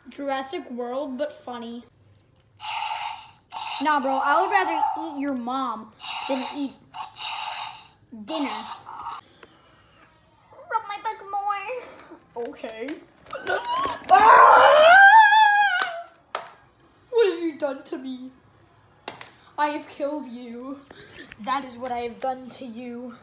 Jurassic World, but funny. Nah, bro, I would rather eat your mom than eat dinner. Rub my back more. Okay. What have you done to me? I have killed you. That is what I have done to you.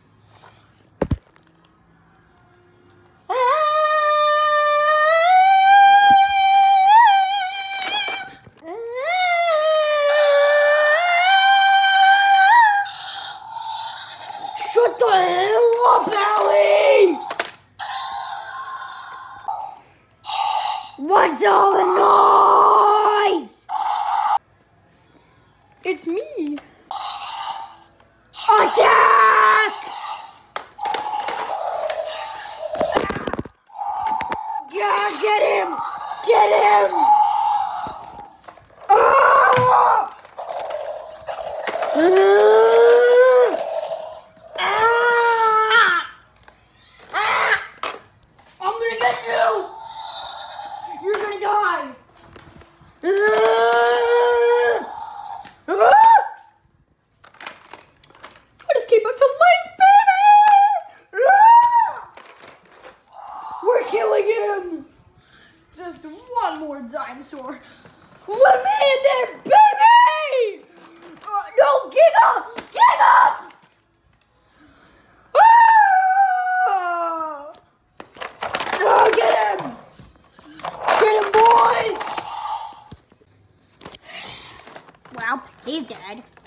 Shut the hell up, Allie! What's all the noise? It's me. Attack! Yeah, get him! Get him! Ah! I'm gonna get you! You're gonna die! I just came back to life, baby! We're killing him! Just one more dinosaur. Let me in there, baby! No, get up! Get up! Oh, get him! Get him, boys! Well, he's dead.